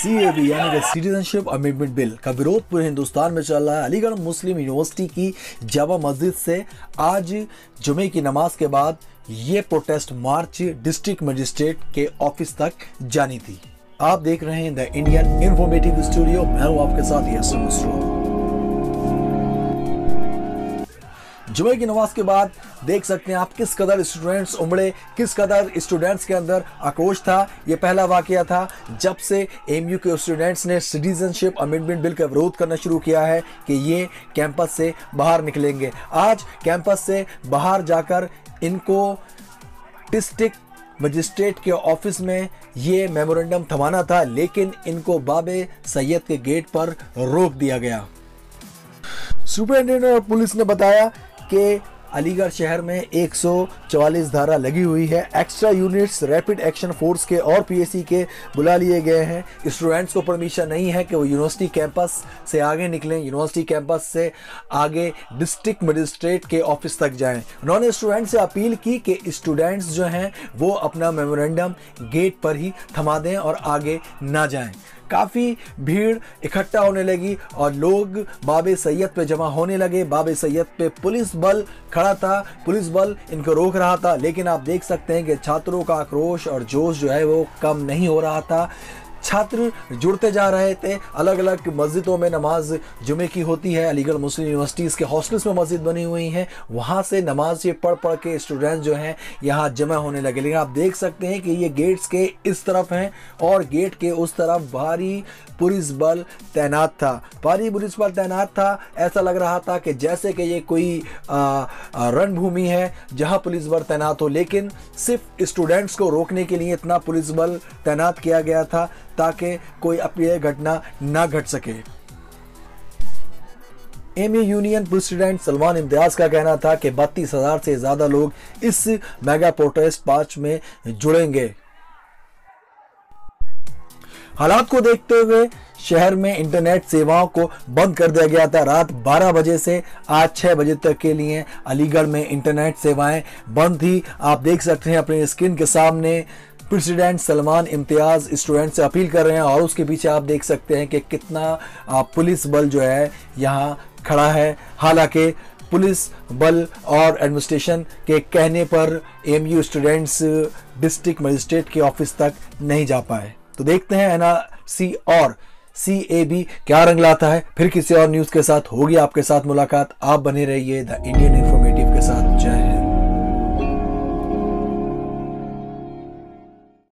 CAB यानी कि citizenship amendment bill का विरोध पूरे हिंदुस्तान में चल रहा है। अलीगढ़ मुस्लिम यूनिवर्सिटी की जामा मस्जिद से आज जुमे की नमाज के बाद ये प्रोटेस्ट मार्च डिस्ट्रिक्ट मजिस्ट्रेट के ऑफिस तक जानी थी। आप देख रहे हैं द इंडियन इंफॉर्मेटिव स्टूडियो, मैं हूं आपके साथ यासिर मसरूर। जुमे की नमाज के बाद देख सकते हैं आप किस कदर स्टूडेंट्स उमड़े, किस कदर स्टूडेंट्स के अंदर आक्रोश था। ये पहला वाकया था जब से एमयू के स्टूडेंट्स ने सिटीजनशिप अमेंडमेंट बिल का विरोध करना शुरू किया है कि ये कैंपस से बाहर निकलेंगे। आज कैंपस से बाहर जाकर इनको डिस्ट्रिक्ट मजिस्ट्रेट के ऑफिस में ये मेमोरेंडम थमाना था, लेकिन इनको बाबे सैयद के गेट पर रोक दिया गया। सुपरिटेंडेंट और पुलिस ने बताया कि अलीगढ़ शहर में 144 धारा लगी हुई है। Extra units rapid action force के और पीएसी के बुला लिए गए हैं। स्टूडेंट्स को परमिशन नहीं है कि वो यूनिवर्सिटी कैंपस से आगे निकलें, यूनिवर्सिटी कैंपस से आगे डिस्ट्रिक्ट मजिस्ट्रेट के ऑफिस तक जाएं। उन्होंने स्टूडेंट्स से अपील की कि स्टूडेंट्स जो हैं वो अपना मेमोरेंडम गेट पर ही थमा दें और आगे ना जाएं। काफ़ी भीड़ इकट्ठा होने लगी और लोग बाबे सैयद पे जमा होने लगे। बाबे सैयद पे पुलिस बल खड़ा था, पुलिस बल इनको रोक रहा था, लेकिन आप देख सकते हैं कि छात्रों का आक्रोश और जोश जो है वो कम नहीं हो रहा था। छात्र जुड़ते जा रहे थे। अलग अलग मस्जिदों में नमाज जुमे की होती है। अलीगढ़ मुस्लिम यूनिवर्सिटीज़ के हॉस्टल्स में मस्जिद बनी हुई हैं, वहाँ से नमाज ये पढ़ के स्टूडेंट्स जो हैं यहाँ जमा होने लगे। लेकिन आप देख सकते हैं कि ये गेट्स के इस तरफ हैं और गेट के उस तरफ भारी पुलिस बल तैनात था। भारी पुलिस बल तैनात था। ऐसा लग रहा था कि जैसे कि ये कोई रणभूमि है जहाँ पुलिस बल तैनात हो, लेकिन सिर्फ स्टूडेंट्स को रोकने के लिए इतना पुलिस बल तैनात किया गया था ताकि कोई अप्रिय घटना ना घट सके। AMU union president Salman Imtiaz का कहना था कि 32,000 से ज्यादा लोग इस मेगा प्रोटेस्ट मार्च में जुड़ेंगे। हालात को देखते हुए शहर में इंटरनेट सेवाओं को बंद कर दिया गया था। रात 12 बजे से आज 6 बजे तक के लिए अलीगढ़ में इंटरनेट सेवाएं बंद थी। आप देख सकते हैं अपने स्क्रीन के सामने प्रेसिडेंट सलमान इम्तियाज स्टूडेंट से अपील कर रहे हैं और उसके पीछे आप देख सकते हैं कि कितना पुलिस बल जो है यहाँ खड़ा है। हालांकि पुलिस बल और एडमिनिस्ट्रेशन के कहने पर एमयू स्टूडेंट्स डिस्ट्रिक्ट मजिस्ट्रेट के ऑफिस तक नहीं जा पाए। तो देखते हैं एनआरसी और सीएबी क्या रंग लाता है। फिर किसी और न्यूज़ के साथ होगी आपके साथ मुलाकात। आप बने रहिए द इंडियन इन्फॉर्मेशन।